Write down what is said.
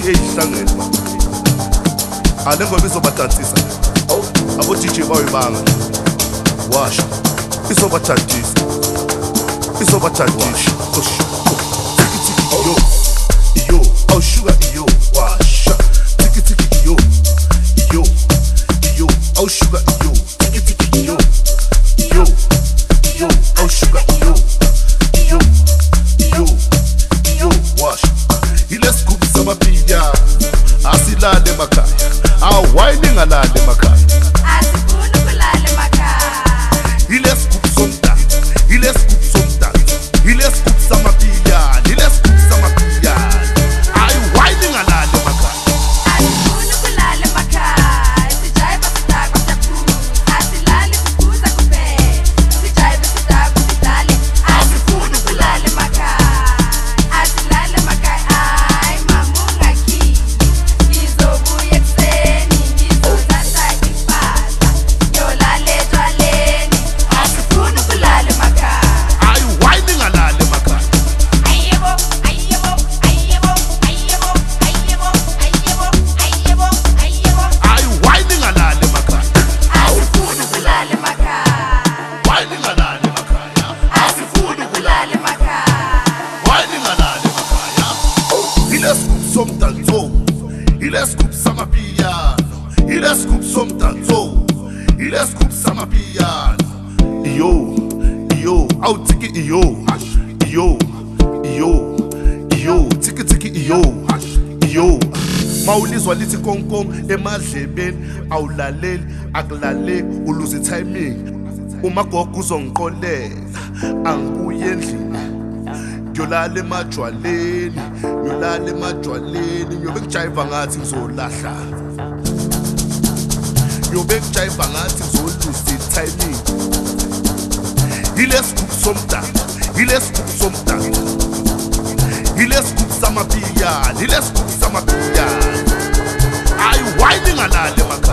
ithi eyihlangene ale ngoba izobathathisa abo DJ bayibanga washa izobathathisa yo yo oh sugar yo washa tiki yo oh sugar yo tiki yo oh sugar yo washa ile scoop samaphiya asilale emakhaya awayini ngalale emakhaya asifuni kulala emakhaya ile scoop somdance ile scoop samaphiya ile scoop samaphiya ayiwayini ngalale emakhaya asifuni kulala emakhaya sijayiva sidakwa siyakhulu asilali sikuza kuphela sijayiva sidakwa sidlale asifuni kulala emakhaya asilale emakhaya ayi mama ungakhili ngizobuya ekuseni ngizothatha impahla ngiyolala etshwaleni asifuni kulala emakhaya ayiwayini ngalale emakhaya ayiwayini ngalale emakhaya asifuni kulala emakhaya wayini ngalale emakhaya asifuni kulala emakhaya wayini ngalale emakhaya ile scoop somdanso ile scoop samapiyano ile scoop somdanso ile scoop samapiyano iyo awutiki iyo tiki iyo mawulizwa lithi konkong emadlebeni awulaleli akulaleki uluze timing umagogo uzongiqolela angibuye endlini ngiyolala emajwaleni ngiyobe ngijayiva ngathi ngizolahla ngiyobe ngijayiva ngathi ngizoluze timing ile scoop somdance ile scoop samapiyano ayiwayini ngalale emakhaya